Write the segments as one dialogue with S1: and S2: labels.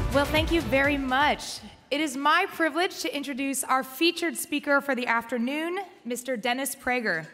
S1: Well, thank you very much. It is my privilege to introduce our featured speaker for the afternoon, Mr. Dennis Prager.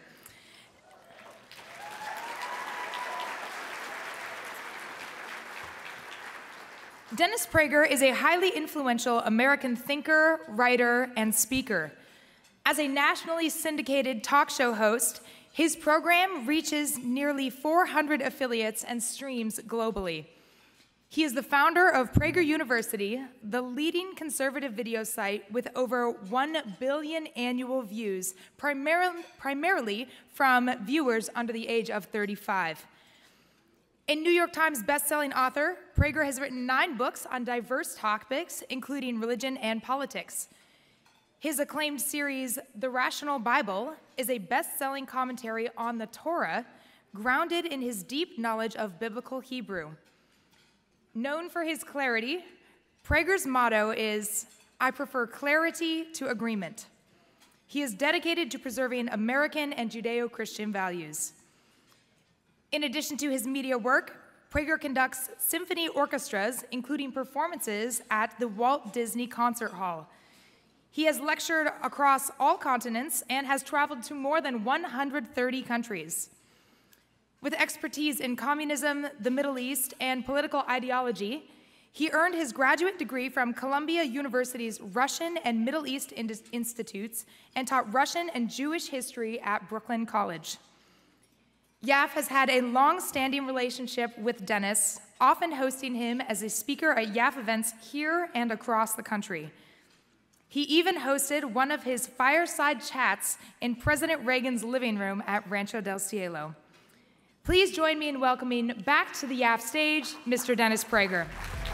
S1: Dennis Prager is a highly influential American thinker, writer, and speaker. As a nationally syndicated talk show host, his program reaches nearly 400 affiliates and streams globally. He is the founder of Prager University, the leading conservative video site with over 1 billion annual views, primarily from viewers under the age of 35. A New York Times bestselling author, Prager has written 9 books on diverse topics, including religion and politics. His acclaimed series, The Rational Bible, is a best-selling commentary on the Torah, grounded in his deep knowledge of biblical Hebrew. Known for his clarity, Prager's motto is, "I prefer clarity to agreement." He is dedicated to preserving American and Judeo-Christian values. In addition to his media work, Prager conducts symphony orchestras, including performances at the Walt Disney Concert Hall. He has lectured across all continents and has traveled to more than 130 countries. With expertise in communism, the Middle East, and political ideology, he earned his graduate degree from Columbia University's Russian and Middle East Institutes and taught Russian and Jewish history at Brooklyn College. YAF has had a long-standing relationship with Dennis, often hosting him as a speaker at YAF events here and across the country. He even hosted one of his fireside chats in President Reagan's living room at Rancho del Cielo. Please join me in welcoming back to the YAF stage, Mr. Dennis Prager.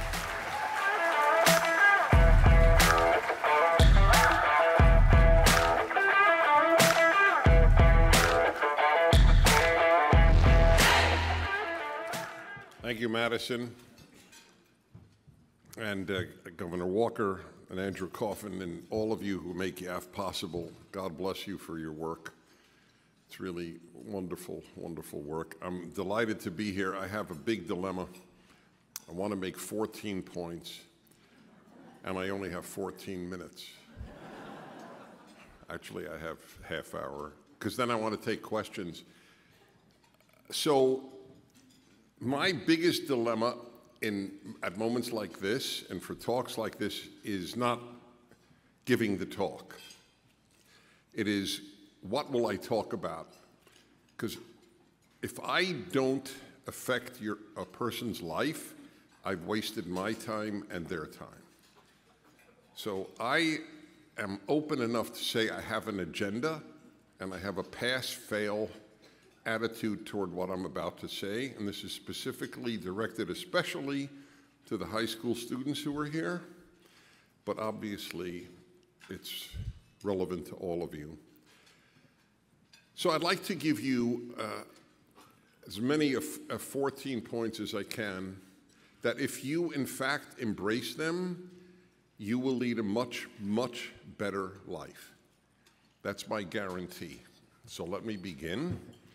S2: Thank you, Madison, and Governor Walker, and Andrew Coffin, and all of you who make YAF possible. God bless you for your work. It's really wonderful, wonderful work. I'm delighted to be here. I have a big dilemma. I want to make 14 points, and I only have 14 minutes. Actually, I have half hour, because then I want to take questions. So my biggest dilemma at moments like this and for talks like this is not giving the talk. It is, what will I talk about? Because if I don't affect a person's life, I've wasted my time and their time. So I am open enough to say I have an agenda and I have a pass-fail attitude toward what I'm about to say, and this is specifically directed especially to the high school students who are here, but obviously it's relevant to all of you. So I'd like to give you as many of 14 points as I can, that if you in fact embrace them, you will lead a much, much better life. That's my guarantee. So let me begin.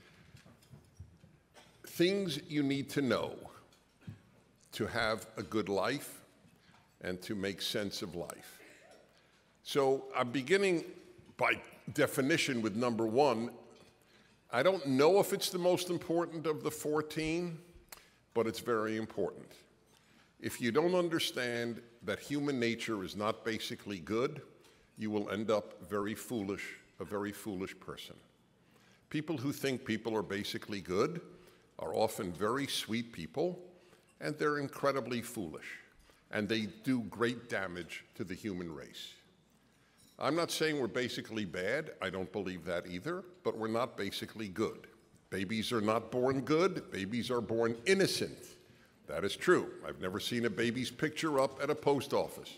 S2: Things you need to know to have a good life and to make sense of life. So I'm beginning by definition with number 1. I don't know if it's the most important of the 14, but it's very important. If you don't understand that human nature is not basically good, you will end up a very foolish person. People who think people are basically good are often very sweet people, and they're incredibly foolish, and they do great damage to the human race. I'm not saying we're basically bad, I don't believe that either, but we're not basically good. Babies are not born good, babies are born innocent. That is true. I've never seen a baby's picture up at a post office.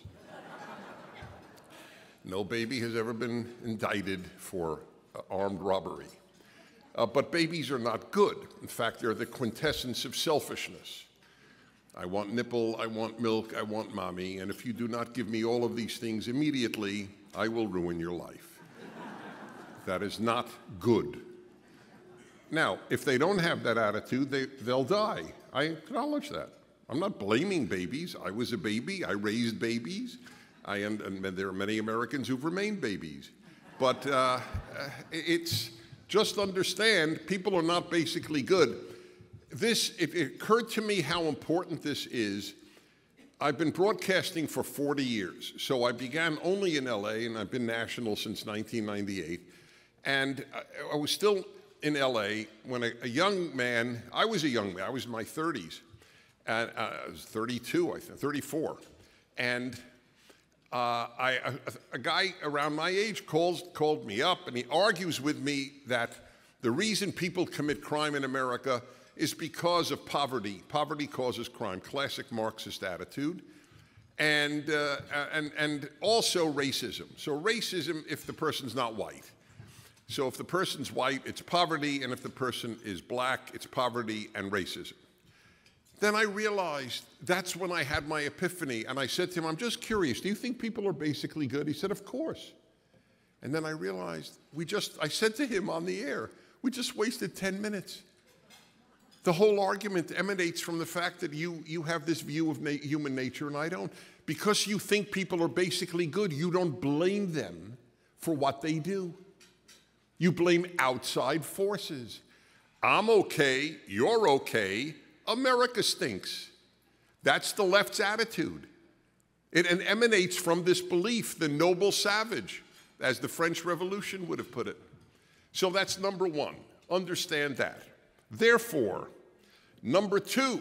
S2: No baby has ever been indicted for armed robbery. But babies are not good. In fact, they're the quintessence of selfishness. I want nipple, I want milk, I want mommy, and if you do not give me all of these things immediately, I will ruin your life. That is not good. Now, if they don't have that attitude, they'll die. I acknowledge that. I'm not blaming babies. I was a baby. I raised babies. And there are many Americans who've remained babies. But it's just understand people are not basically good. It occurred to me how important this is. I've been broadcasting for 40 years. So I began only in LA, and I've been national since 1998. And I was still in LA when a young man, I was a young man, I was in my 30s. And I was 32, I think, 34. And a guy around my age called me up, and he argues with me that the reason people commit crime in America is because of poverty. Poverty causes crime, classic Marxist attitude, and also racism. So racism if the person's not white. So if the person's white, it's poverty, and if the person is black, it's poverty and racism. Then I realized that's when I had my epiphany, and I said to him, I'm just curious, do you think people are basically good? He said, of course. And then I realized, I said to him on the air, we just wasted 10 minutes. The whole argument emanates from the fact that you have this view of human nature and I don't. Because you think people are basically good, you don't blame them for what they do. You blame outside forces. I'm okay, you're okay, America stinks. That's the left's attitude. It emanates from this belief, the noble savage, as the French Revolution would have put it. So that's number one, understand that. Therefore, number two,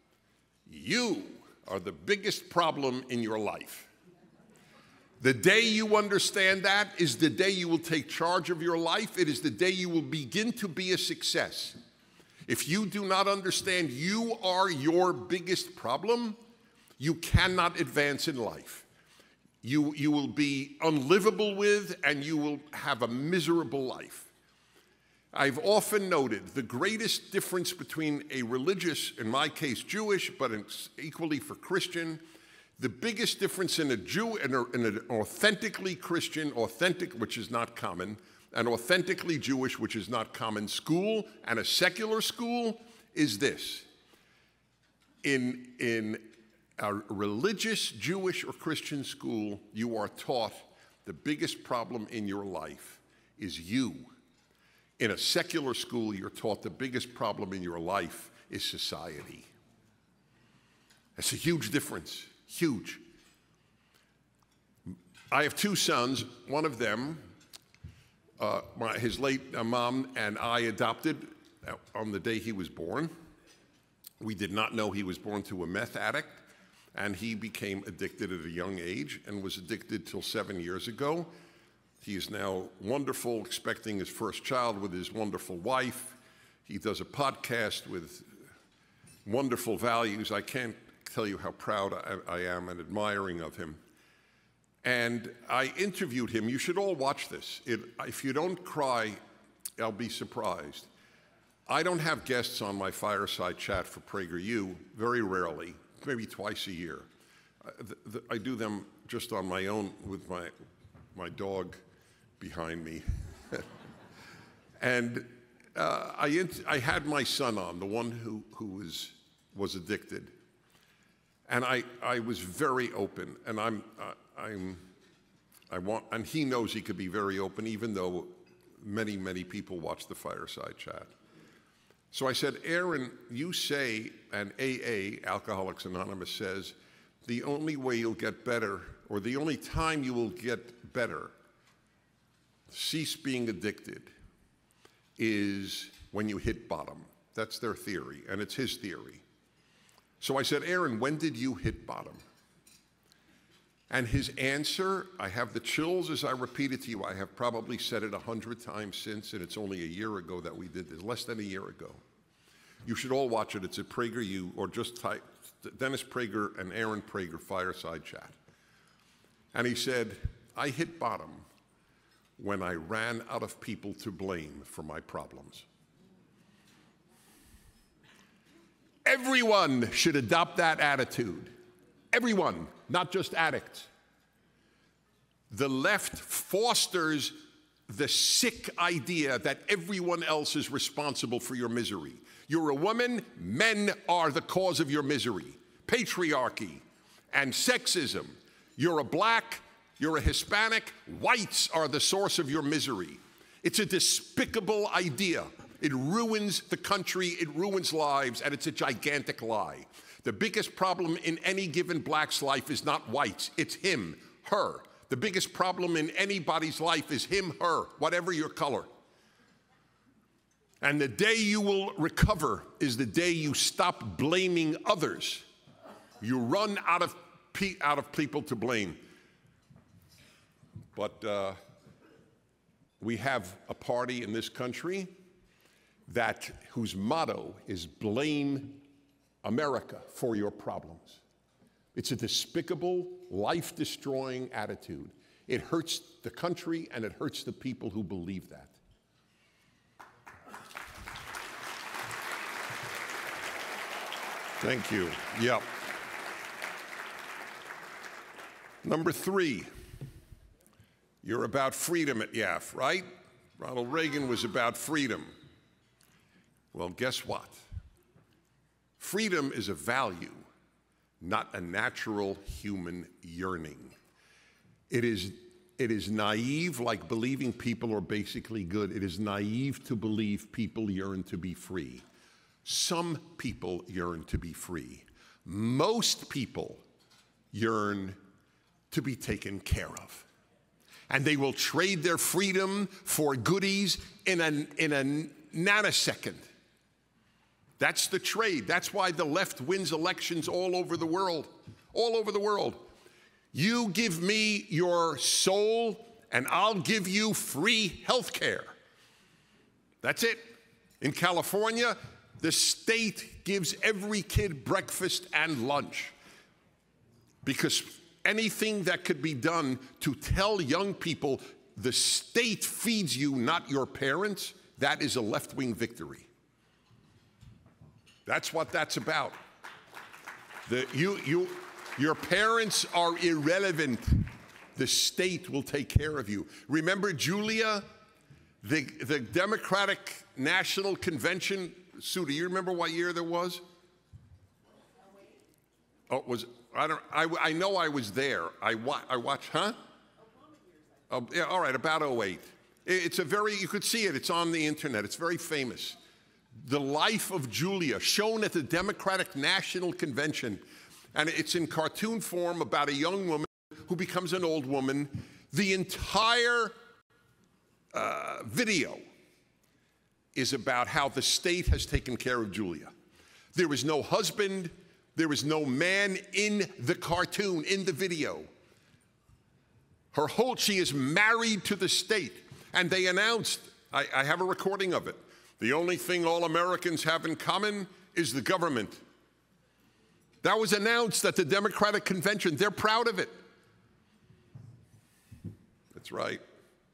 S2: you are the biggest problem in your life. The day you understand that is the day you will take charge of your life. It is the day you will begin to be a success. If you do not understand you are your biggest problem, you cannot advance in life. You will be unlivable with, and you will have a miserable life. I've often noted the greatest difference between a religious, in my case Jewish, but it's equally for Christian, the biggest difference in a Jew and an authentically Christian, which is not common, an authentically Jewish, which is not common school, and a secular school is this. In a religious, Jewish, or Christian school, you are taught the biggest problem in your life is you. In a secular school, you're taught the biggest problem in your life is society. That's a huge difference, huge. I have two sons. One of them, his late mom and I adopted on the day he was born. We did not know he was born to a meth addict, and he became addicted at a young age and was addicted till 7 years ago. He is now wonderful, expecting his first child with his wonderful wife. He does a podcast with wonderful values. I can't tell you how proud I am and admiring of him. And I interviewed him. You should all watch this. If you don't cry, I'll be surprised. I don't have guests on my fireside chat for PragerU, very rarely, maybe twice a year. I do them just on my own with my dog behind me. And I had my son on, the one who was addicted. And I was very open, and and he knows he could be very open, even though many, many people watch the fireside chat. So I said, Aaron, you say, and AA, Alcoholics Anonymous, says, the only way you'll get better, or the only time you will get better, cease being addicted, is when you hit bottom. That's their theory, and it's his theory. So I said, Aaron, when did you hit bottom? And his answer, I have the chills as I repeat it to you. I have probably said it 100 times since, and it's only a year ago that we did this, less than a year ago. You should all watch it. It's at PragerU, or just type Dennis Prager and Aaron Prager fireside chat. And he said, I hit bottom when I ran out of people to blame for my problems. Everyone should adopt that attitude. Everyone, not just addicts. The left fosters the sick idea that everyone else is responsible for your misery. You're a woman, men are the cause of your misery. patriarchy and sexism. You're a black, you're a Hispanic, whites are the source of your misery. It's a despicable idea. It ruins the country, it ruins lives, and it's a gigantic lie. The biggest problem in any given black's life is not whites, it's him, her. The biggest problem in anybody's life is him, her, whatever your color. And the day you will recover is the day you stop blaming others. You run out of people to blame. But we have a party in this country whose motto is blame America for your problems. It's a despicable, life-destroying attitude. It hurts the country and it hurts the people who believe that. Thank you. Yep. Number 3, you're about freedom at YAF, right? Ronald Reagan was about freedom. Well, guess what? Freedom is a value, not a natural human yearning. It is naive, like believing people are basically good. It is naive to believe people yearn to be free. Some people yearn to be free. Most people yearn to be taken care of. And they will trade their freedom for goodies in a nanosecond. That's the trade. That's why the left wins elections all over the world. All over the world. You give me your soul, and I'll give you free health care. That's it. In California, the state gives every kid breakfast and lunch. Because anything that could be done to tell young people the state feeds you, not your parents, that is a left-wing victory. That's what that's about. Your parents are irrelevant. The state will take care of you. Remember Julia, the Democratic National Convention? Sue, do you remember what year there was? Oh, it was, I know I was there. I watched, huh? Oh, yeah, all right, about 08. It's a very, you could see it, it's on the internet, it's very famous. The life of Julia, shown at the Democratic National Convention. And it's in cartoon form about a young woman who becomes an old woman. The entire video is about how the state has taken care of Julia. There was no husband, there was no man in the cartoon, in the video. She is married to the state. And they announced, I have a recording of it, the only thing all Americans have in common is the government. That was announced at the Democratic Convention. They're proud of it. That's right.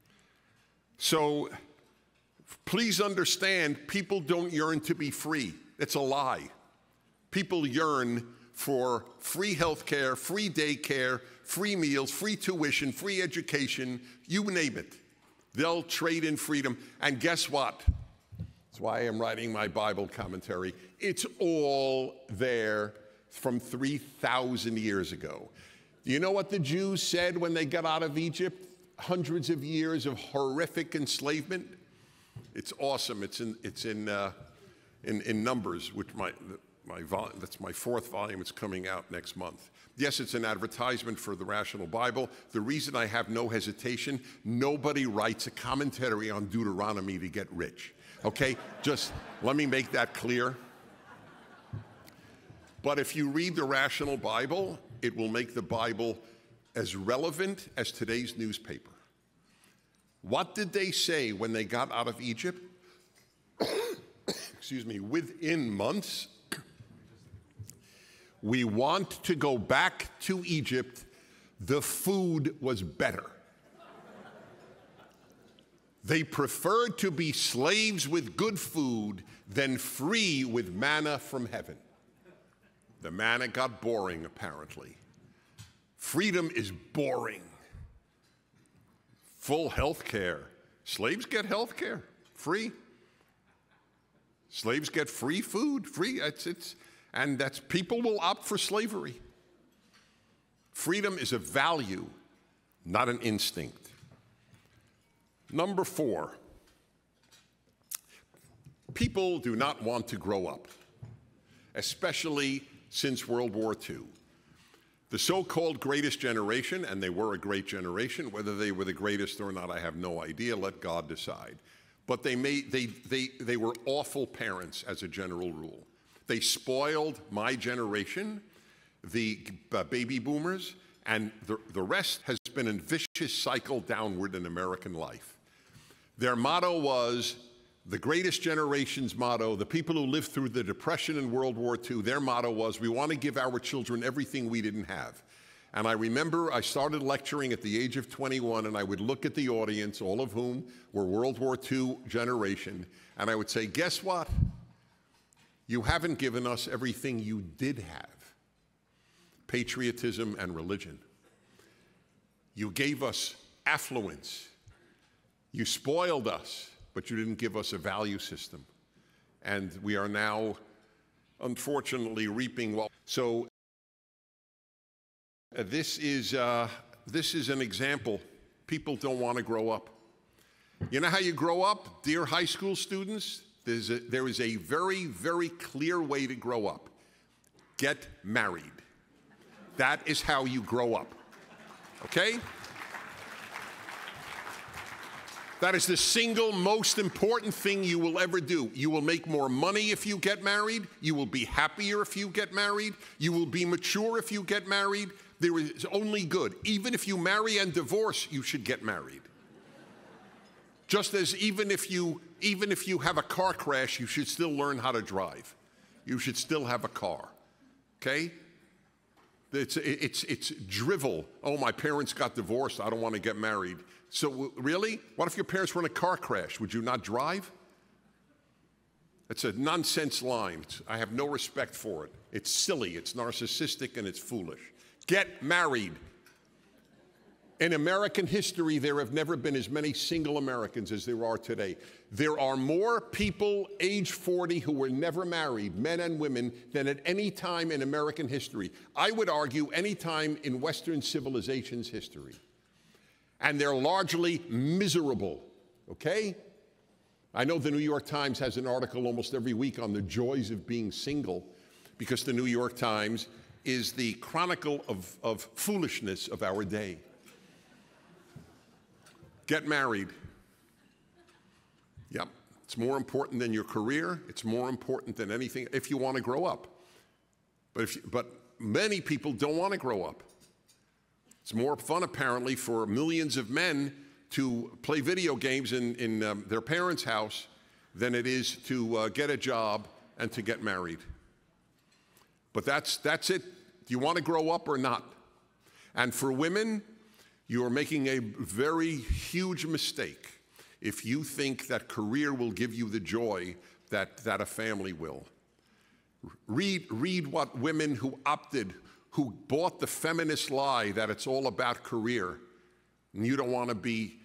S2: So please understand, people don't yearn to be free. It's a lie. People yearn for free health care, free daycare, free meals, free tuition, free education, you name it. They'll trade in freedom. And guess what? That's why I am writing my Bible commentary. It's all there from 3,000 years ago. Do you know what the Jews said when they got out of Egypt? Hundreds of years of horrific enslavement. It's awesome. It's in Numbers, which that's my 4th volume. It's coming out next month. Yes, it's an advertisement for the Rational Bible. The reason I have no hesitation, nobody writes a commentary on Deuteronomy to get rich. Okay, just let me make that clear. But if you read the Rational Bible, it will make the Bible as relevant as today's newspaper. What did they say when they got out of Egypt? Excuse me, within months, we want to go back to Egypt. The food was better. They preferred to be slaves with good food than free with manna from heaven. The manna got boring, apparently. Freedom is boring. Full health care. Slaves get health care, free. Slaves get free food, free. And that's people will opt for slavery. Freedom is a value, not an instinct. Number 4, people do not want to grow up, especially since World War II. The so-called greatest generation, and they were a great generation, whether they were the greatest or not, I have no idea, let God decide. But they were awful parents as a general rule. They spoiled my generation, the baby boomers, and the rest has been a vicious cycle downward in American life. Their motto was, the greatest generation's motto, the people who lived through the Depression and World War II, their motto was, we want to give our children everything we didn't have. And I remember I started lecturing at the age of 21, and I would look at the audience, all of whom were World War II generation, and I would say, guess what? You haven't given us everything you did have. Patriotism and religion. You gave us affluence. You spoiled us, but you didn't give us a value system. And we are now, unfortunately, reaping well. So this is an example. People don't want to grow up. You know how you grow up, dear high school students? There is a very, very clear way to grow up. Get married. That is how you grow up, okay? That is the single most important thing you will ever do. You will make more money if you get married. You will be happier if you get married. You will be mature if you get married. There is only good. Even if you marry and divorce, you should get married. Just as even if you have a car crash, you should still learn how to drive. You should still have a car, okay? It's drivel. Oh, my parents got divorced. I don't want to get married. So really? What if your parents were in a car crash? Would you not drive? It's a nonsense line. I have no respect for it. It's silly, it's narcissistic, and it's foolish. Get married. In American history, there have never been as many single Americans as there are today. There are more people age 40 who were never married, men and women, than at any time in American history. I would argue any time in Western civilization's history. And they're largely miserable, okay? I know the New York Times has an article almost every week on the joys of being single, because the New York Times is the chronicle of foolishness of our day. Get married. Yep, it's more important than your career. It's more important than anything if you want to grow up. But many people don't want to grow up. It's more fun, apparently, for millions of men to play video games in their parents' house than it is to get a job and to get married. But that's it. Do you want to grow up or not? And for women, you are making a very huge mistake if you think that career will give you the joy that a family will. Read what women who bought the feminist lie that it's all about career, and you don't want to be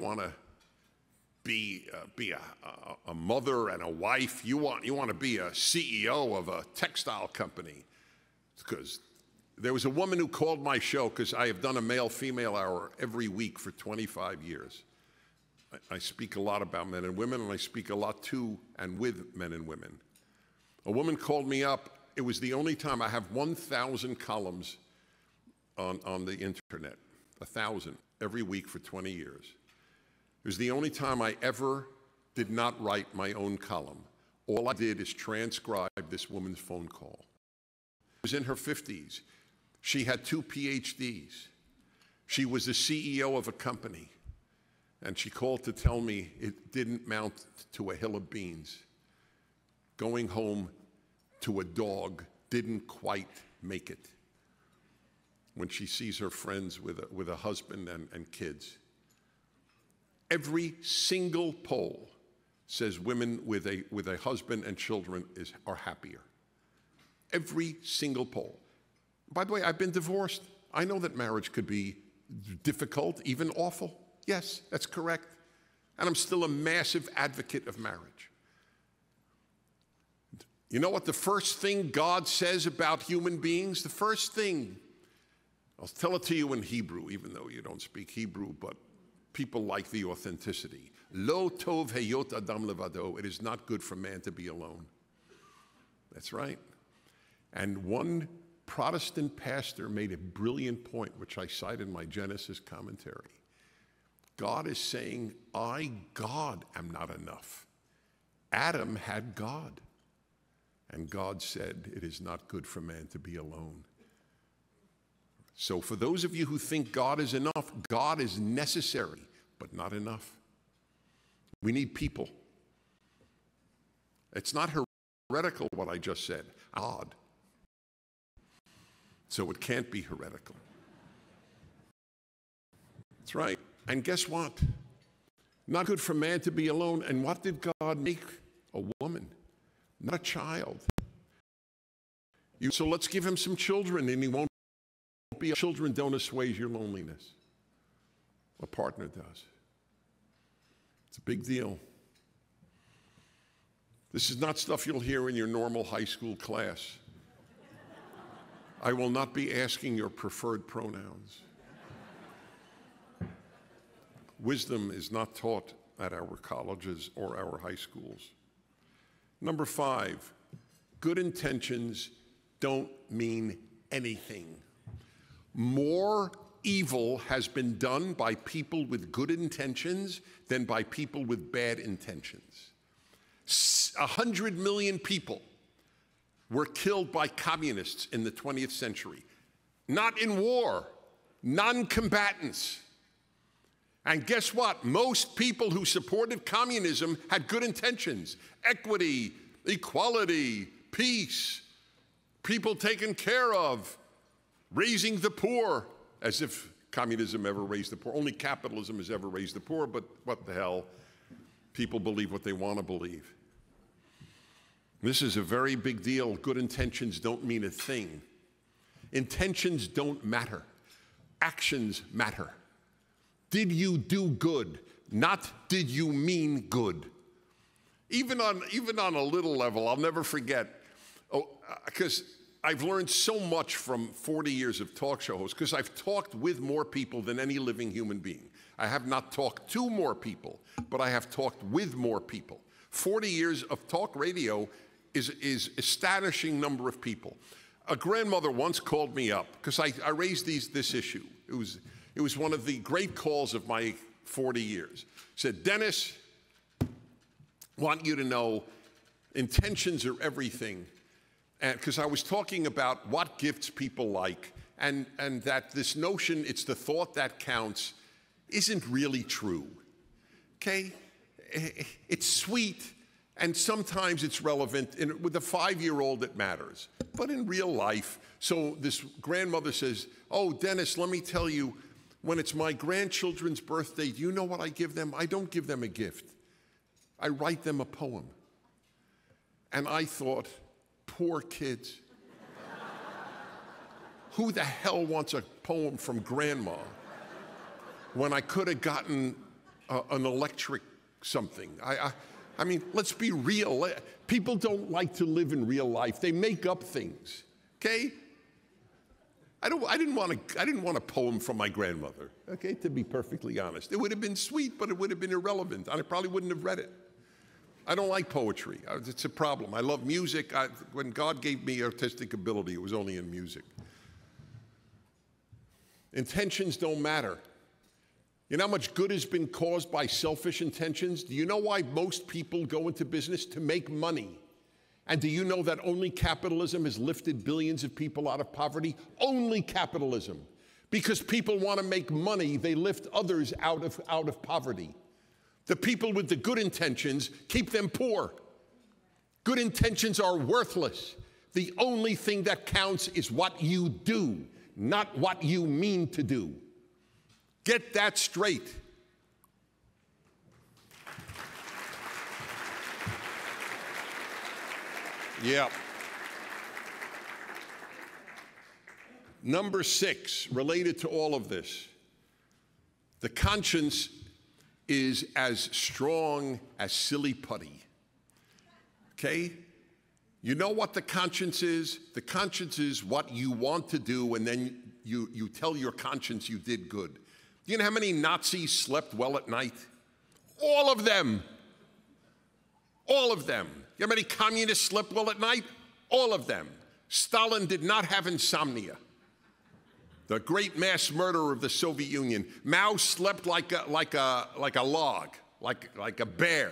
S2: a mother and a wife. You want to be a CEO of a textile company. Because there was a woman who called my show, because I have done a male-female hour every week for 25 years. I speak a lot about men and women, and I speak a lot to and with men and women. A woman called me up. It was the only time. I have 1,000 columns on the internet, 1,000 every week for 20 years. It was the only time I ever did not write my own column. All I did is transcribe this woman's phone call. She was in her 50s. She had 2 PhDs. She was the CEO of a company. And she called to tell me it didn't mount to a hill of beans. Going home to a dog didn't quite make it when she sees her friends with a husband and kids. Every single poll says women with a husband and children are happier. Every single poll. By the way, I've been divorced. I know that marriage could be difficult, even awful. Yes, that's correct. And I'm still a massive advocate of marriage. You know what the first thing God says about human beings? The first thing, I'll tell it to you in Hebrew, even though you don't speak Hebrew, but people like the authenticity. Lo tov heyot adam levado. It is not good for man to be alone. That's right. And one Protestant pastor made a brilliant point, which I cite in my Genesis commentary. God is saying, I, God, am not enough. Adam had God. And God said, it is not good for man to be alone. So for those of you who think God is enough, God is necessary, but not enough. We need people. It's not heretical what I just said. God. So it can't be heretical. That's right. And guess what? Not good for man to be alone. And what did God make? A woman, not a child. So let's give him some children and he won't be. Children don't assuage your loneliness. A partner does. It's a big deal. This is not stuff you'll hear in your normal high school class. I will not be asking your preferred pronouns. Wisdom is not taught at our colleges or our high schools. Number 5, good intentions don't mean anything. More evil has been done by people with good intentions than by people with bad intentions. 100 million people were killed by communists in the 20th century. Not in war, non-combatants. And guess what? Most people who supported communism had good intentions. Equity, equality, peace, people taken care of, raising the poor, as if communism ever raised the poor. Only capitalism has ever raised the poor, but what the hell? People believe what they want to believe. This is a very big deal. Good intentions don't mean a thing. Intentions don't matter. Actions matter. Did you do good? Not did you mean good? Even on a little level, I'll never forget, because I've learned so much from 40 years of talk show hosts, because I've talked with more people than any living human being. I have not talked to more people, but I have talked with more people. 40 years of talk radio is astonishing number of people. A grandmother once called me up, because I raised this issue. It was one of the great calls of my 40 years. Said, Dennis, want you to know intentions are everything. And because I was talking about what gifts people like, and that this notion it's the thought that counts isn't really true. Okay? It's sweet, and sometimes it's relevant. And with a 5-year-old, it matters. But in real life, so this grandmother says, oh, Dennis, let me tell you, when it's my grandchildren's birthday, do you know what I give them? I don't give them a gift. I write them a poem. And I thought, poor kids. Who the hell wants a poem from grandma when I could have gotten an electric something? I mean, let's be real. People don't like to live in real life. They make up things, okay? I didn't want a poem from my grandmother, okay, to be perfectly honest. It would have been sweet, but it would have been irrelevant. I probably wouldn't have read it. I don't like poetry. It's a problem. I love music. When God gave me artistic ability, it was only in music. Intentions don't matter. You know how much good has been caused by selfish intentions? Do you know why most people go into business? To make money. And do you know that only capitalism has lifted billions of people out of poverty? Only capitalism. Because people want to make money, they lift others out of poverty. The people with the good intentions keep them poor. Good intentions are worthless. The only thing that counts is what you do, not what you mean to do. Get that straight. Yeah. Number 6, related to all of this, the conscience is as strong as silly putty. Okay? You know what the conscience is? The conscience is what you want to do, and then you tell your conscience you did good. Do you know how many Nazis slept well at night? All of them. All of them. You know how many communists slept well at night? All of them. Stalin did not have insomnia. The great mass murderer of the Soviet Union. Mao slept like a log, like a bear.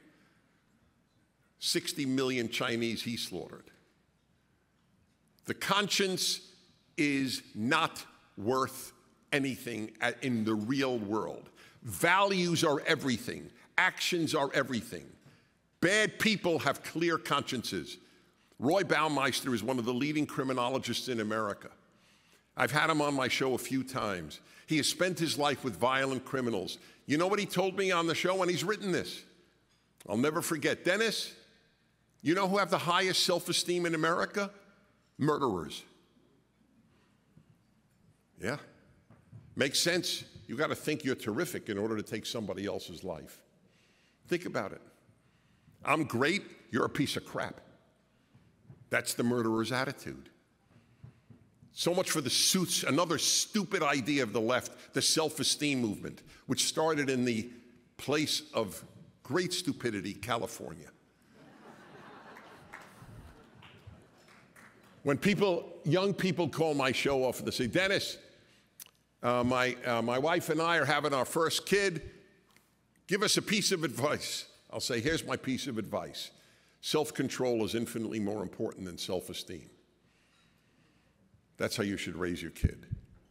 S2: 60 million Chinese he slaughtered. The conscience is not worth anything in the real world. Values are everything. Actions are everything. Bad people have clear consciences. Roy Baumeister is one of the leading criminologists in America. I've had him on my show a few times. He has spent his life with violent criminals. You know what he told me on the show? And he's written this. I'll never forget. Dennis, you know who have the highest self-esteem in America? Murderers. Yeah. Makes sense. You got to think you're terrific in order to take somebody else's life. Think about it. I'm great, you're a piece of crap. That's the murderer's attitude. So much for the suits, another stupid idea of the left, the self-esteem movement, which started in the place of great stupidity, California. When young people call my show off and they say, Dennis, my wife and I are having our first kid, give us a piece of advice. I'll say, here's my piece of advice. Self-control is infinitely more important than self-esteem. That's how you should raise your kid.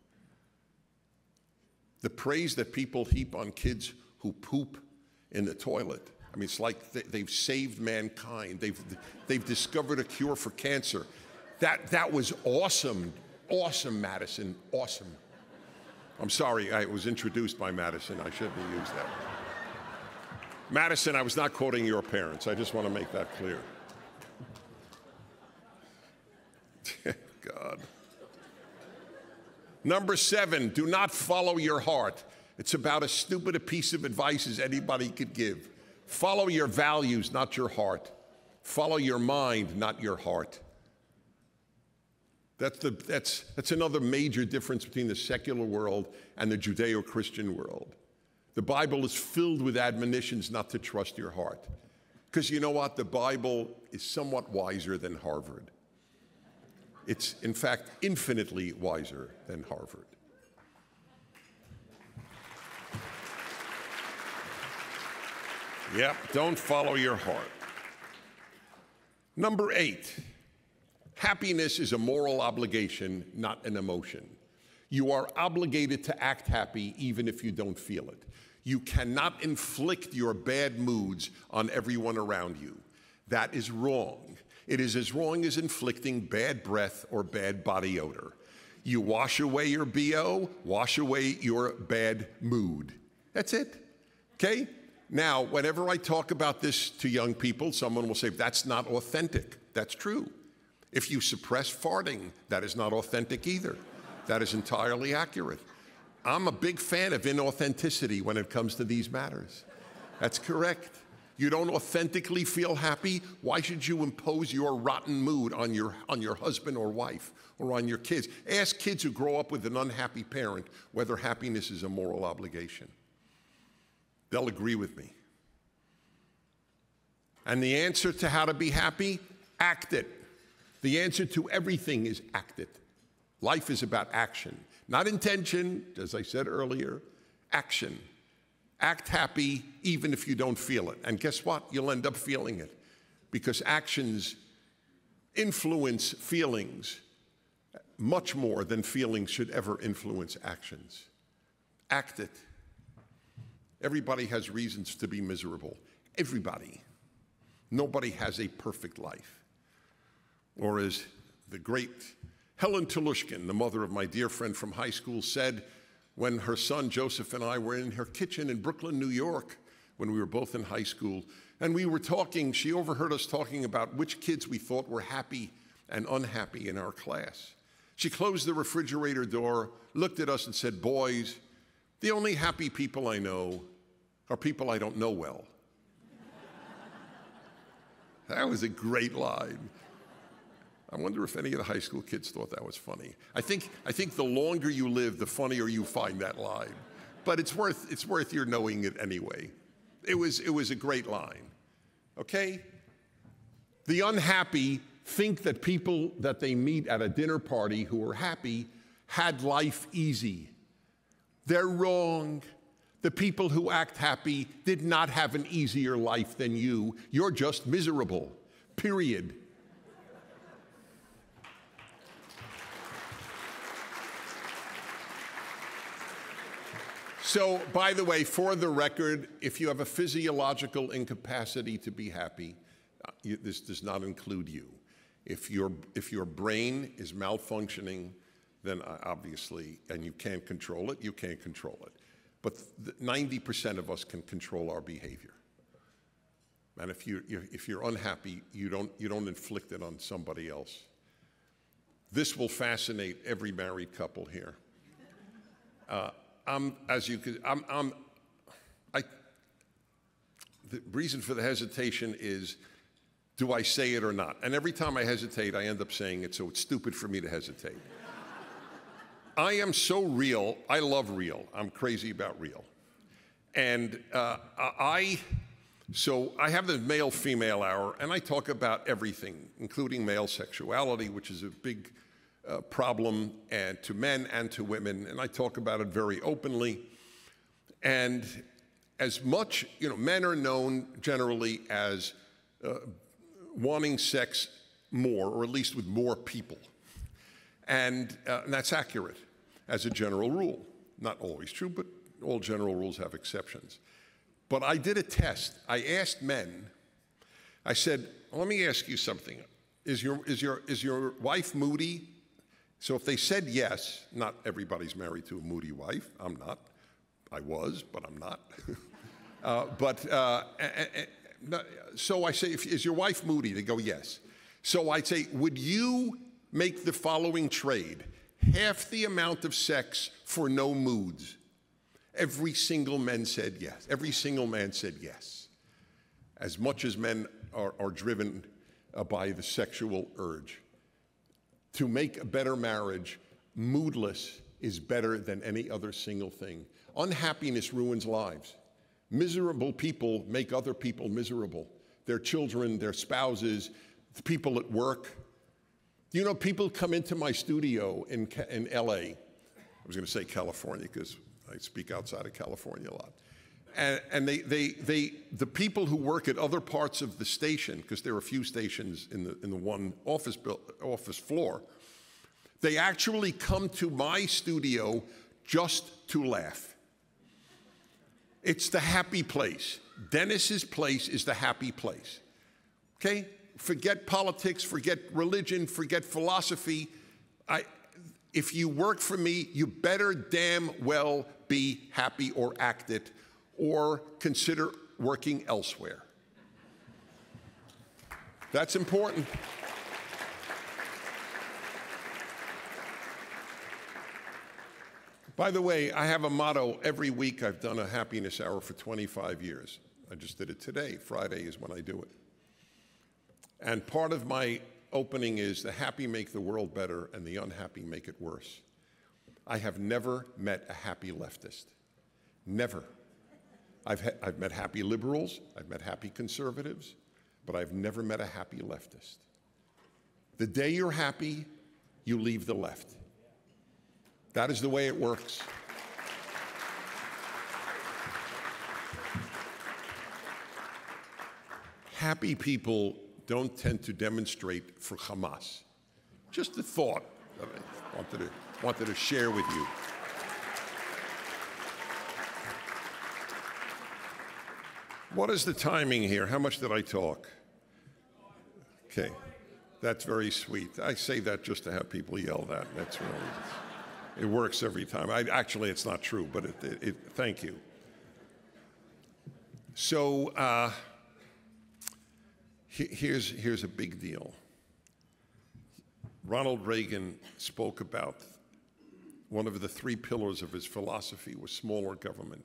S2: The praise that people heap on kids who poop in the toilet, I mean, it's like they've saved mankind. They've discovered a cure for cancer. That was awesome. Awesome, Madison. Awesome. I'm sorry, I was introduced by Madison. I shouldn't have used that. Madison, I was not quoting your parents. I just want to make that clear. God. Number 7, do not follow your heart. It's about as stupid a piece of advice as anybody could give. Follow your values, not your heart. Follow your mind, not your heart. That's another major difference between the secular world and the Judeo-Christian world. The Bible is filled with admonitions not to trust your heart. Because you know what? The Bible is somewhat wiser than Harvard. It's, in fact, infinitely wiser than Harvard. Yep, don't follow your heart. Number 8, happiness is a moral obligation, not an emotion. You are obligated to act happy even if you don't feel it. You cannot inflict your bad moods on everyone around you. That is wrong. It is as wrong as inflicting bad breath or bad body odor. You wash away your BO, wash away your bad mood. That's it, okay? Now, whenever I talk about this to young people, someone will say, that's not authentic. That's true. If you suppress farting, that is not authentic either. That is entirely accurate. I'm a big fan of inauthenticity when it comes to these matters. That's correct. You don't authentically feel happy, why should you impose your rotten mood on your husband or wife or on your kids? Ask kids who grow up with an unhappy parent whether happiness is a moral obligation. They'll agree with me. And the answer to how to be happy? Act it. The answer to everything is act it. Life is about action. Not intention, as I said earlier, action. Act happy even if you don't feel it. And guess what? You'll end up feeling it. Because actions influence feelings much more than feelings should ever influence actions. Act it. Everybody has reasons to be miserable. Everybody. Nobody has a perfect life. Or as the great Helen Tolushkin, the mother of my dear friend from high school, said when her son Joseph and I were in her kitchen in Brooklyn, New York, when we were both in high school, and we were talking, she overheard us talking about which kids we thought were happy and unhappy in our class. She closed the refrigerator door, looked at us and said, boys, the only happy people I know are people I don't know well. That was a great line. I wonder if any of the high school kids thought that was funny. I think the longer you live, the funnier you find that line. But it's worth your knowing it anyway. It was a great line. Okay? The unhappy think that people that they meet at a dinner party who are happy had life easy. They're wrong. The people who act happy did not have an easier life than you. You're just miserable. Period. So, by the way, for the record, if you have a physiological incapacity to be happy, this does not include you. If your brain is malfunctioning, then obviously, and you can't control it, you can't control it. But 90% of us can control our behavior. And if you're unhappy, you don't inflict it on somebody else. This will fascinate every married couple here. The reason for the hesitation is, do I say it or not? And every time I hesitate, I end up saying it, so it's stupid for me to hesitate. I am so real. I love real. I'm crazy about real. And so I have the male-female hour, and I talk about everything, including male sexuality, which is a big problem to men and to women, and I talk about it very openly. And as much, men are known generally as wanting sex more, or at least with more people. And that's accurate as a general rule. Not always true, but all general rules have exceptions. But I did a test. I asked men, I said, let me ask you something. Is your wife moody? So if they said yes, not everybody's married to a moody wife. I'm not. I was, but I'm not. So I say, is your wife moody? They go, yes. So I'd say, would you make the following trade? Half the amount of sex for no moods. Every single man said yes. Every single man said yes. As much as men are driven by the sexual urge. To make a better marriage, moodless is better than any other single thing. Unhappiness ruins lives. Miserable people make other people miserable. Their children, their spouses, the people at work. People come into my studio in LA. I was going to say California because I speak outside of California a lot. And the people who work at other parts of the station, because there are a few stations in the one office floor, they actually come to my studio just to laugh. It's the happy place. Dennis's place is the happy place. Okay? Forget politics, forget religion, forget philosophy. If you work for me, you better damn well be happy or act it, or consider working elsewhere. That's important. By the way, I have a motto. Every week I've done a happiness hour for 25 years. I just did it today. Friday is when I do it. And part of my opening is the happy make the world better and the unhappy make it worse. I have never met a happy leftist. Never. I've met happy liberals, I've met happy conservatives, but I've never met a happy leftist. The day you're happy, you leave the left. That is the way it works. Happy people don't tend to demonstrate for Hamas. Just a thought that I wanted to share with you. What is the timing here? How much did I talk? Okay, that's very sweet. I say that just to have people yell that. That's really, it works every time. Actually, it's not true, but thank you. So here's a big deal. Ronald Reagan spoke about one of the 3 pillars of his philosophy was smaller government.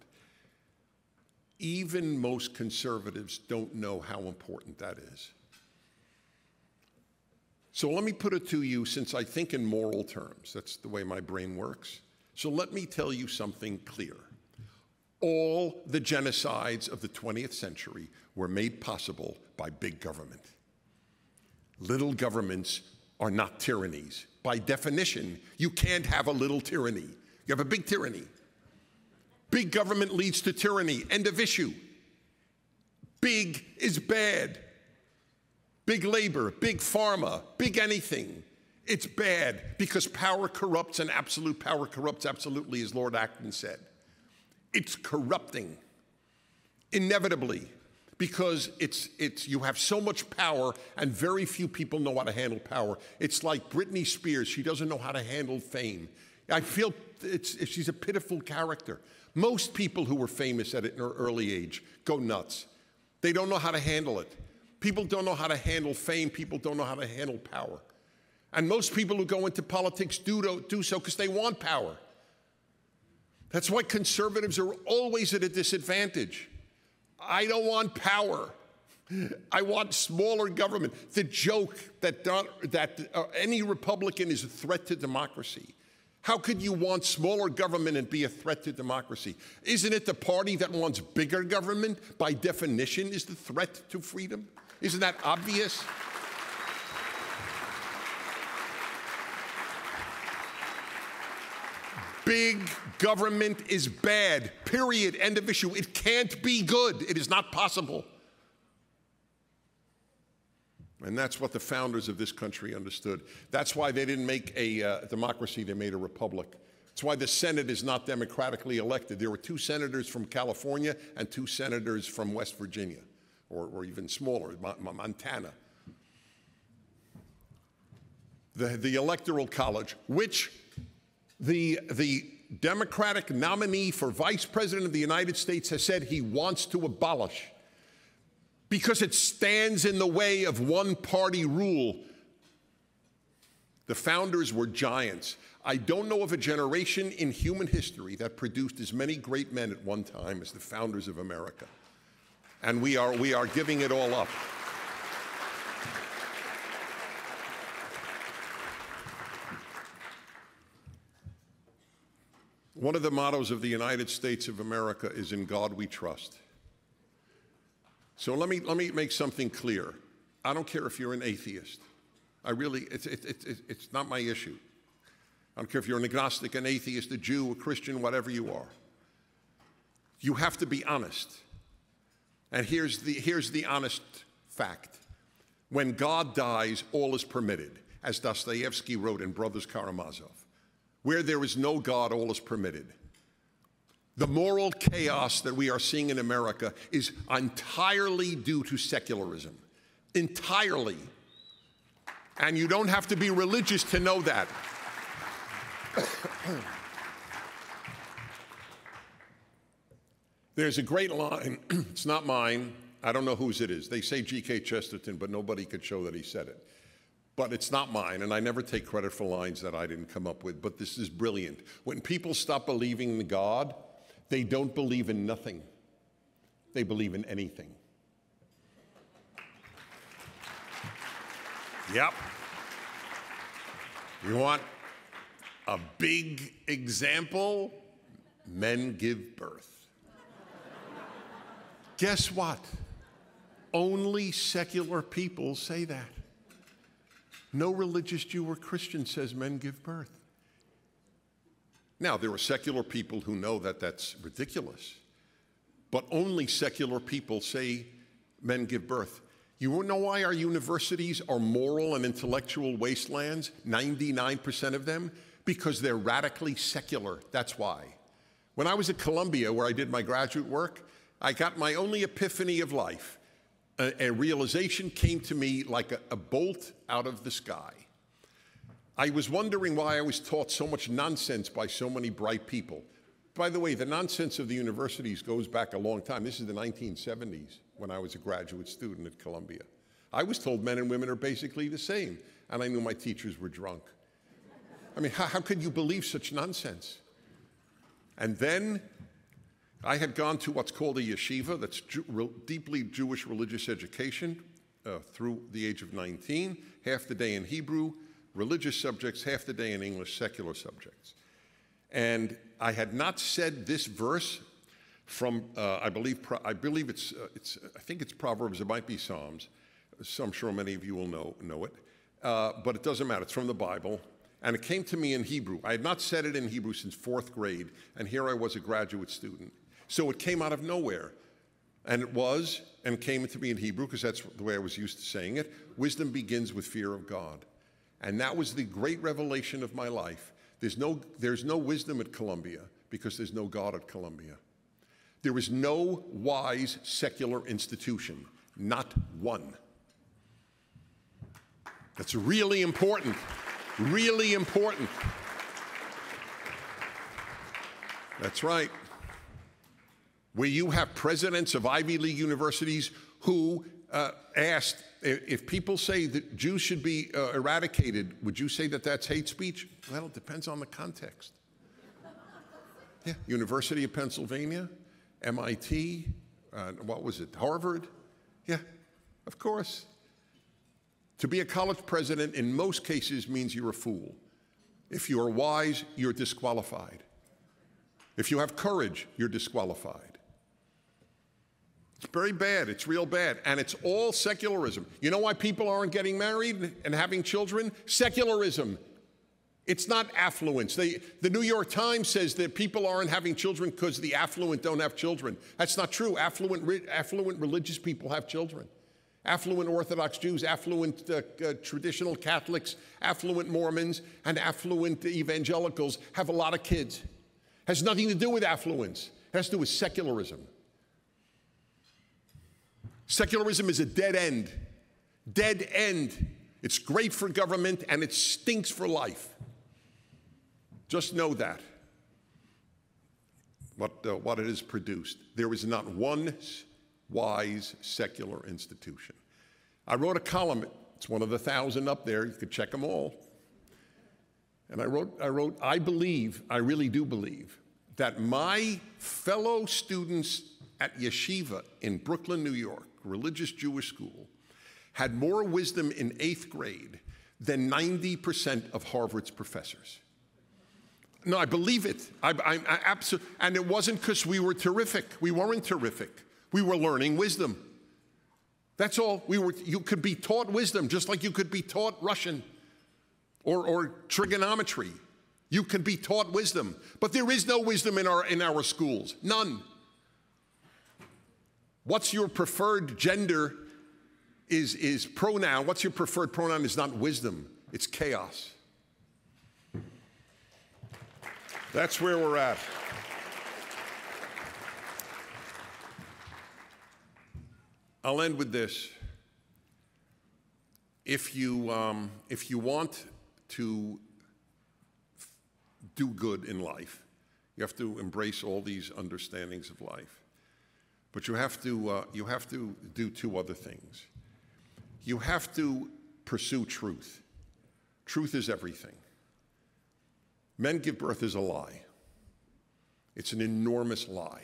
S2: Even most conservatives don't know how important that is. So let me put it to you, since I think in moral terms. That's the way my brain works. So let me tell you something clear. All the genocides of the 20th century were made possible by big government. Little governments are not tyrannies. By definition, you can't have a little tyranny. You have a big tyranny. Big government leads to tyranny. End of issue. Big is bad. Big labor, big pharma, big anything. It's bad because power corrupts and absolute power corrupts absolutely, as Lord Acton said. It's corrupting, inevitably, because you have so much power and very few people know how to handle power. It's like Britney Spears. She doesn't know how to handle fame. I feel she's a pitiful character. Most people who were famous at an early age go nuts. They don't know how to handle it. People don't know how to handle fame. People don't know how to handle power. And most people who go into politics do so because they want power. That's why conservatives are always at a disadvantage. I don't want power. I want smaller government. The joke that any Republican is a threat to democracy. How could you want smaller government and be a threat to democracy? Isn't it the party that wants bigger government, by definition, is the threat to freedom? Isn't that obvious? Big government is bad, period, end of issue. It can't be good. It is not possible. And that's what the founders of this country understood. That's why they didn't make a democracy, they made a republic. That's why the Senate is not democratically elected. There were 2 senators from California and 2 senators from West Virginia, or even smaller, Montana. The Electoral College, which the Democratic nominee for Vice President of the United States has said he wants to abolish, because it stands in the way of one-party rule. The founders were giants. I don't know of a generation in human history that produced as many great men at one time as the founders of America. And we are giving it all up. One of the mottos of the United States of America is, "In God we trust." So let me make something clear. I don't care if you're an atheist. It's not my issue. I don't care if you're an agnostic, an atheist, a Jew, a Christian, whatever you are. You have to be honest. And here's the honest fact. When God dies, all is permitted, as Dostoevsky wrote in Brothers Karamazov. Where there is no God, all is permitted. The moral chaos that we are seeing in America is entirely due to secularism. Entirely. And you don't have to be religious to know that. There's a great line. It's not mine. I don't know whose it is. They say G.K. Chesterton, but nobody could show that he said it. But it's not mine, and I never take credit for lines that I didn't come up with, but this is brilliant. When people stop believing in God, they don't believe in nothing. They believe in anything. Yep. You want a big example? Men give birth. Guess what? Only secular people say that. No religious Jew or Christian says men give birth. Now, there are secular people who know that that's ridiculous, but only secular people say men give birth. You know why our universities are moral and intellectual wastelands, 99% of them? Because they're radically secular. That's why. When I was at Columbia, where I did my graduate work, I got my only epiphany of life. A realization came to me like a bolt out of the sky. I was wondering why I was taught so much nonsense by so many bright people. By the way, the nonsense of the universities goes back a long time. This is the 1970s when I was a graduate student at Columbia. I was told men and women are basically the same, and I knew my teachers were drunk. I mean, how could you believe such nonsense? And then I had gone to what's called a yeshiva, that's deeply Jewish religious education, through the age of 19, half the day in Hebrew, religious subjects, half the day in English, secular subjects. And I had not said this verse from, I think it's Proverbs, it might be Psalms. So I'm sure many of you will know it. But it doesn't matter, it's from the Bible. And it came to me in Hebrew. I had not said it in Hebrew since 4th grade, and here I was a graduate student. So it came out of nowhere. And it came to me in Hebrew, because that's the way I was used to saying it. Wisdom begins with fear of God. And that was the great revelation of my life. There's no wisdom at Columbia because there's no God at Columbia. There is no wise secular institution, not one. That's really important, really important. That's right. Where you have presidents of Ivy League universities who asked, if people say that Jews should be eradicated, would you say that that's hate speech? Well, it depends on the context. Yeah, University of Pennsylvania, MIT, Harvard? Yeah, of course. To be a college president in most cases means you're a fool. If you're wise, you're disqualified. If you have courage, you're disqualified. It's very bad. It's real bad. And it's all secularism. You know why people aren't getting married and having children? Secularism. It's not affluence. The New York Times says that people aren't having children because the affluent don't have children. That's not true. Affluent religious people have children. Affluent Orthodox Jews, affluent traditional Catholics, affluent Mormons, and affluent evangelicals have a lot of kids. Has nothing to do with affluence. It has to do with secularism. Secularism is a dead end. Dead end. It's great for government and it stinks for life. Just know that. What it has produced. There is not one wise secular institution. I wrote a column. It's one of the 1,000 up there. You could check them all. And I wrote, I really do believe, that my fellow students at yeshiva in Brooklyn, New York, religious Jewish school, had more wisdom in 8th grade than 90% of Harvard's professors. No, I believe it. I absolutely, and it wasn't because we were terrific. We weren't terrific. We were learning wisdom. That's all. You could be taught wisdom, just like you could be taught Russian or trigonometry. You can be taught wisdom, but there is no wisdom in our schools. None. What's your preferred gender is pronoun. What's your preferred pronoun is not wisdom. It's chaos. That's where we're at. I'll end with this. If you want to do good in life, you have to embrace all these understandings of life. But you have to do 2 other things. You have to pursue truth. Truth is everything. Men give birth is a lie. It's an enormous lie.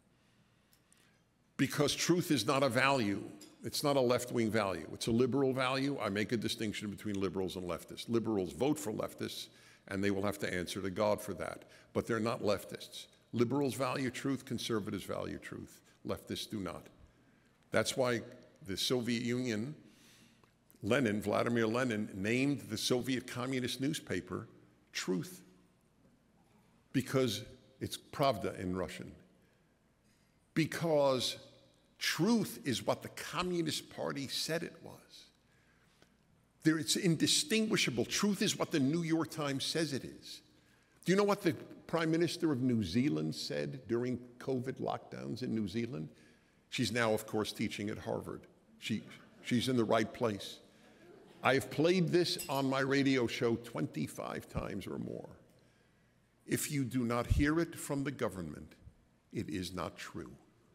S2: Because truth is not a value. It's not a left-wing value. It's a liberal value. I make a distinction between liberals and leftists. Liberals vote for leftists, and they will have to answer to God for that. But they're not leftists. Liberals value truth. Conservatives value truth. Leftists do not. That's why the Soviet Union, Vladimir Lenin, named the Soviet Communist newspaper Truth, because it's Pravda in Russian. Because truth is what the Communist Party said it was. It's indistinguishable. Truth is what the New York Times says it is. Do you know what the Prime Minister of New Zealand said during COVID lockdowns in New Zealand? She's now, of course, teaching at Harvard. She's in the right place. I have played this on my radio show 25 times or more. If you do not hear it from the government, it is not true.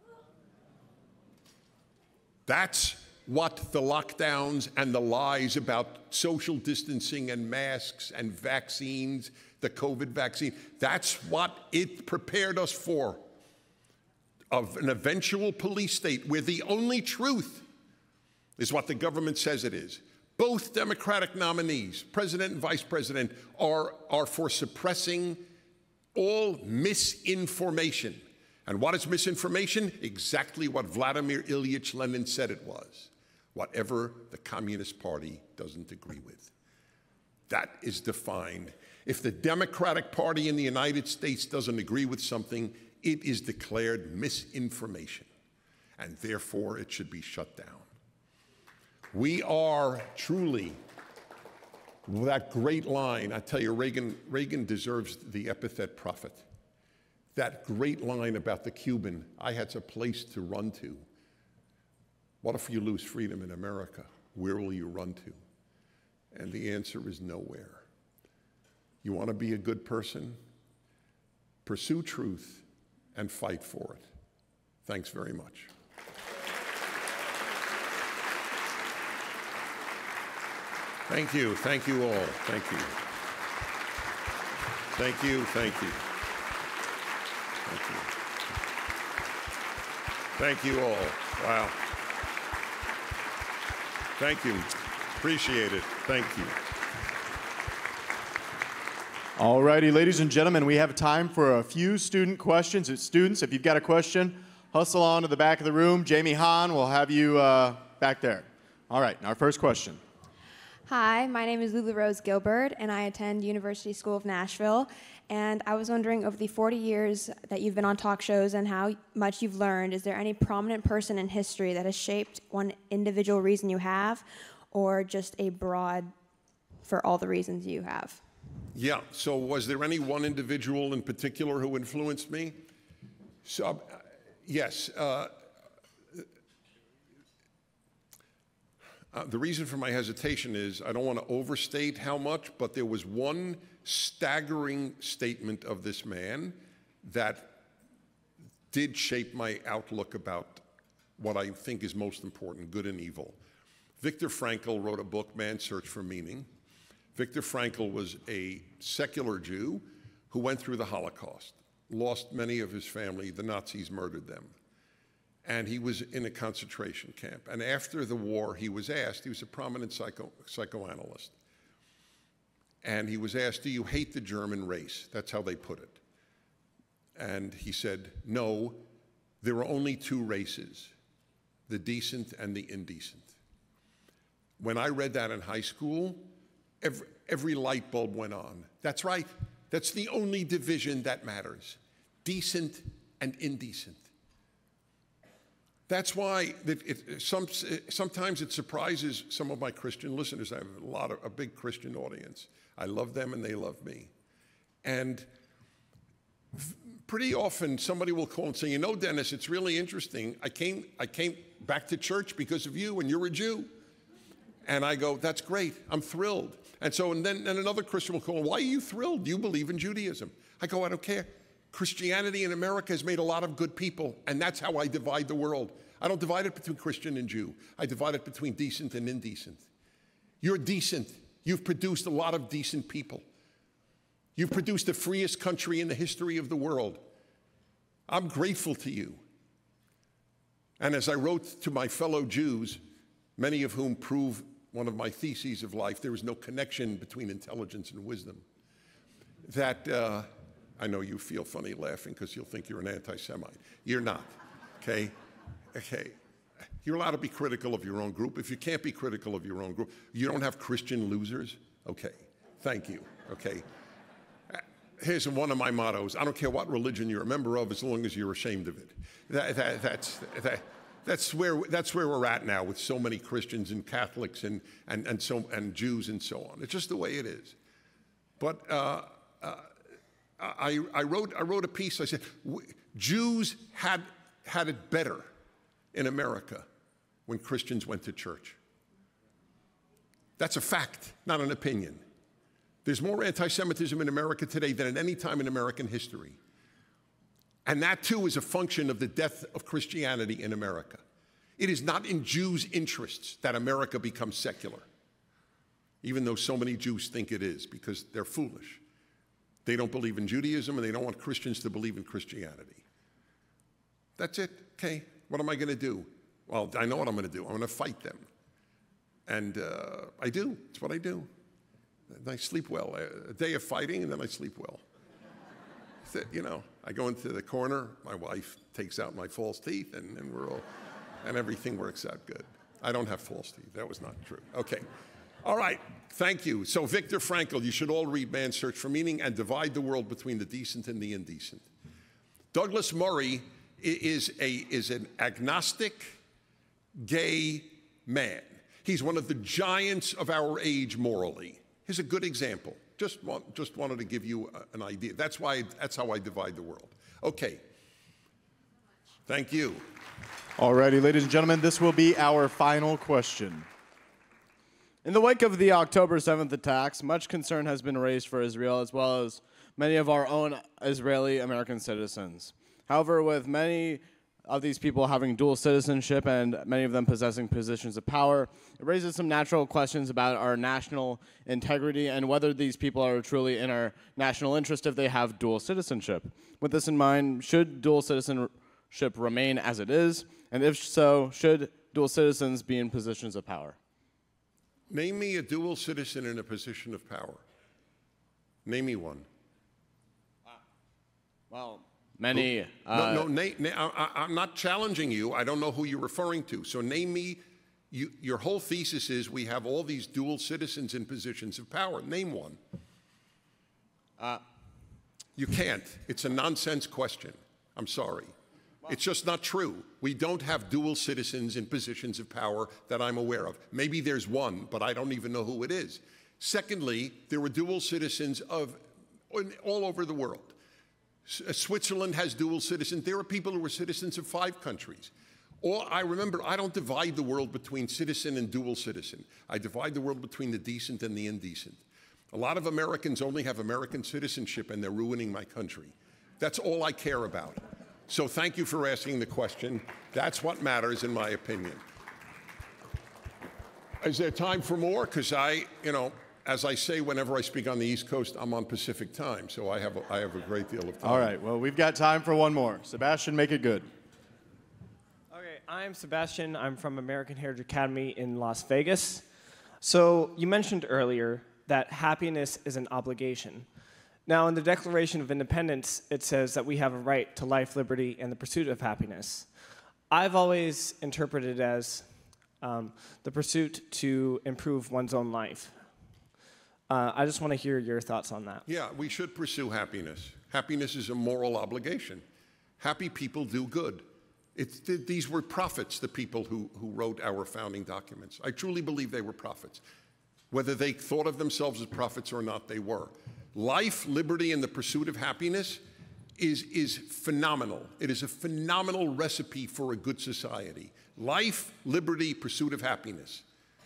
S2: That's what the lockdowns and the lies about social distancing and masks and vaccines, the COVID vaccine, that's what it prepared us for. Of an eventual police state where the only truth is what the government says it is. Both Democratic nominees, president and vice president, are for suppressing all misinformation. And what is misinformation? Exactly what Vladimir Ilyich Lenin said it was. Whatever the Communist Party doesn't agree with. That is defined. If the Democratic Party in the United States doesn't agree with something, it is declared misinformation, and therefore it should be shut down. We are truly, that great line, I tell you, Reagan deserves the epithet prophet. That great line about the Cuban, I had a place to run to. What if you lose freedom in America? Where will you run to? And the answer is nowhere. You want to be a good person? Pursue truth and fight for it. Thanks very much. Thank you. Thank you all. Thank you. Thank you. Thank you. Thank you. Thank you all. Wow. Thank you. Appreciate it. Thank you.
S3: All righty, ladies and gentlemen, we have time for a few student questions. Students, if you've got a question, hustle on to the back of the room. Jamie Hahn will have you back there. All right, our first question.
S4: Hi, my name is Lula Rose Gilbert, and I attend University School of Nashville. And I was wondering, over the 40 years that you've been on talk shows and how much you've learned, is there any prominent person in history that has shaped one individual reason you have, or just a broad for all the reasons you have?
S2: Yeah, so was there any one individual in particular who influenced me? So, yes. The reason for my hesitation is I don't want to overstate how much, but there was one staggering statement of this man that did shape my outlook about what I think is most important, good and evil. Viktor Frankl wrote a book, Man's Search for Meaning. Viktor Frankl was a secular Jew who went through the Holocaust, lost many of his family, the Nazis murdered them. And he was in a concentration camp. And after the war, he was asked, he was a prominent psychoanalyst, and he was asked, do you hate the German race? That's how they put it. And he said, no, there are only two races, the decent and the indecent. When I read that in high school, every light bulb went on. That's right. That's the only division that matters. Decent and indecent. That's why sometimes it surprises some of my Christian listeners. I have a big Christian audience. I love them and they love me. And pretty often somebody will call and say, you know, Dennis, it's really interesting. I came back to church because of you, and you're a Jew. And I go, that's great. I'm thrilled. And then another Christian will call, why are you thrilled? You believe in Judaism. I go, I don't care. Christianity in America has made a lot of good people, and that's how I divide the world. I don't divide it between Christian and Jew. I divide it between decent and indecent. You're decent. You've produced a lot of decent people. You've produced the freest country in the history of the world. I'm grateful to you. And as I wrote to my fellow Jews, many of whom prove one of my theses of life, there is no connection between intelligence and wisdom, that I know you feel funny laughing because you'll think you're an anti-Semite. You're not, okay? Okay. You're allowed to be critical of your own group. If you can't be critical of your own group, you don't have Christian losers? Okay, thank you, okay? Here's one of my mottos. I don't care what religion you're a member of as long as you're ashamed of it. That's where we're at now with so many Christians and Catholics and Jews and so on. It's just the way it is. But I wrote a piece. I said, Jews had it better in America when Christians went to church. That's a fact, not an opinion. There's more anti-Semitism in America today than at any time in American history. And that too is a function of the death of Christianity in America. It is not in Jews' interests that America becomes secular, even though so many Jews think it is, because they're foolish. They don't believe in Judaism, and they don't want Christians to believe in Christianity. That's it. Okay, what am I going to do? Well, I know what I'm going to do. I'm going to fight them. And I do. It's what I do. And I sleep well. A day of fighting, and then I sleep well. You know, I go into the corner, my wife takes out my false teeth, and everything works out good. I don't have false teeth. That was not true. Okay. All right. Thank you. So Viktor Frankl, you should all read Man's Search for Meaning and divide the world between the decent and the indecent. Douglas Murray is an agnostic, gay man. He's one of the giants of our age morally. He's a good example. Just wanted to give you an idea. That's how I divide the world. Okay. Thank you.
S3: All righty, ladies and gentlemen, this will be our final question.
S5: In the wake of the October 7th attacks, much concern has been raised for Israel as well as many of our own Israeli American citizens. However, with many of these people having dual citizenship and many of them possessing positions of power, it raises some natural questions about our national integrity and whether these people are truly in our national interest if they have dual citizenship. With this in mind, should dual citizenship remain as it is? And if so, should dual citizens be in positions of power?
S2: Name me a dual citizen in a position of power. Name me one.
S5: Well, many.
S2: I'm not challenging you. I don't know who you're referring to. So name me, your whole thesis is we have all these dual citizens in positions of power. Name one. You can't. It's a nonsense question. I'm sorry. It's just not true. We don't have dual citizens in positions of power that I'm aware of. Maybe there's one, but I don't even know who it is. Secondly, there were dual citizens all over the world. Switzerland has dual citizens. There are people who are citizens of 5 countries. I remember, I don't divide the world between citizen and dual citizen. I divide the world between the decent and the indecent. A lot of Americans only have American citizenship, and they're ruining my country. That's all I care about. So thank you for asking the question. That's what matters, in my opinion. Is there time for more? Because as I say whenever I speak on the East Coast, I'm on Pacific time, so I have a great deal of time.
S3: All right, well, we've got time for one more. Sebastian, make it good.
S6: Okay, I'm Sebastian. I'm from American Heritage Academy in Las Vegas. So you mentioned earlier that happiness is an obligation. Now, in the Declaration of Independence, it says that we have a right to life, liberty, and the pursuit of happiness. I've always interpreted it as the pursuit to improve one's own life. I just want to hear your thoughts on that.
S2: Yeah, we should pursue happiness. Happiness is a moral obligation. Happy people do good. These were prophets, the people who wrote our founding documents. I truly believe they were prophets. Whether they thought of themselves as prophets or not, they were. Life, liberty, and the pursuit of happiness is phenomenal. It is a phenomenal recipe for a good society. Life, liberty, pursuit of happiness.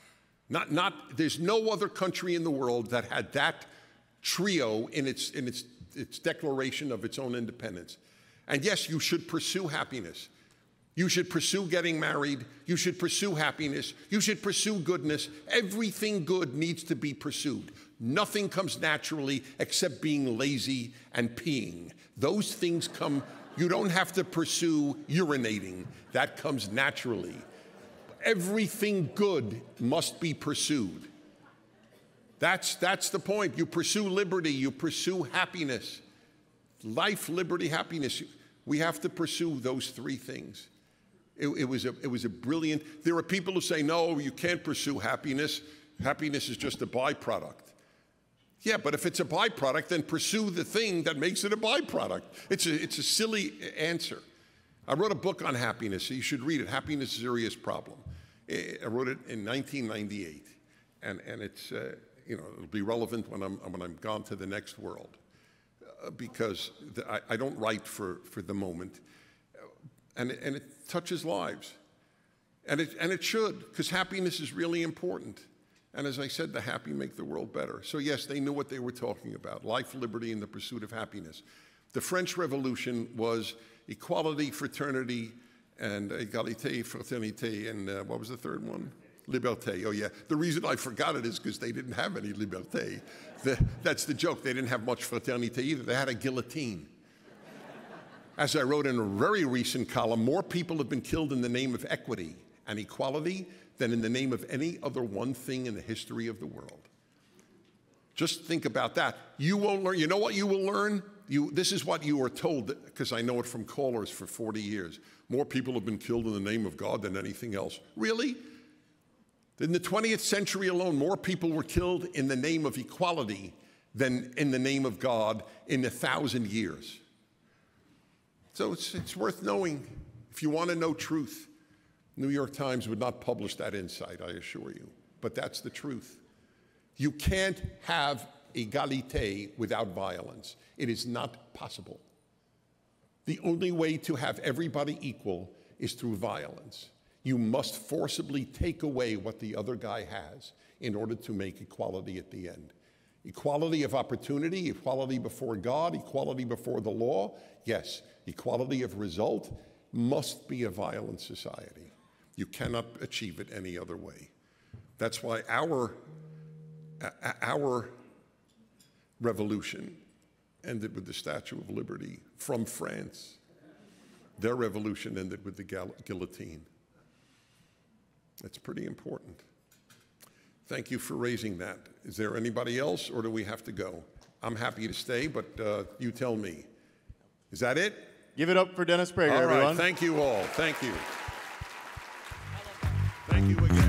S2: There's no other country in the world that had that trio in its declaration of its own independence. And yes, you should pursue happiness. You should pursue getting married. You should pursue happiness. You should pursue goodness. Everything good needs to be pursued. Nothing comes naturally except being lazy and peeing. Those things come, you don't have to pursue urinating. That comes naturally. Everything good must be pursued. That's the point. You pursue liberty. You pursue happiness. Life, liberty, happiness. We have to pursue those 3 things. It was a brilliant. There are people who say, no, you can't pursue happiness. Happiness is just a byproduct. Yeah, but if it's a byproduct, then pursue the thing that makes it a byproduct. It's a silly answer. I wrote a book on happiness, so you should read it. Happiness is a Serious Problem. I wrote it in 1998, and it's it'll be relevant when I'm gone to the next world, because I don't write for the moment, and it touches lives, and it should, because happiness is really important. And as I said, the happy make the world better. So yes, they knew what they were talking about: life, liberty, and the pursuit of happiness. The French Revolution was equality, fraternity, and égalité, fraternité, and what was the third one? Liberté. Oh yeah. The reason I forgot it is because they didn't have any liberté. That's the joke. They didn't have much fraternité either. They had a guillotine. As I wrote in a very recent column, more people have been killed in the name of equity and equality than in the name of any other one thing in the history of the world. Just think about that. You won't learn. You know what you will learn? This is what you were told, because I know it from callers for 40 years. More people have been killed in the name of God than anything else. Really? In the 20th century alone, more people were killed in the name of equality than in the name of God in 1,000 years. So it's worth knowing. If you want to know truth, New York Times would not publish that insight, I assure you. But that's the truth. You can't have égalité without violence. It is not possible. The only way to have everybody equal is through violence. You must forcibly take away what the other guy has in order to make equality at the end. Equality of opportunity, equality before God, equality before the law, yes. Equality of result must be a violent society. You cannot achieve it any other way. That's why our revolution ended with the Statue of Liberty from France. Their revolution ended with the guillotine. That's pretty important. Thank you for raising that. Is there anybody else, or do we have to go? I'm happy to stay, but you tell me. Is that it?
S3: Give it up for Dennis Prager,
S2: all right,
S3: everyone.
S2: Thank you all. Thank you. Thank you again.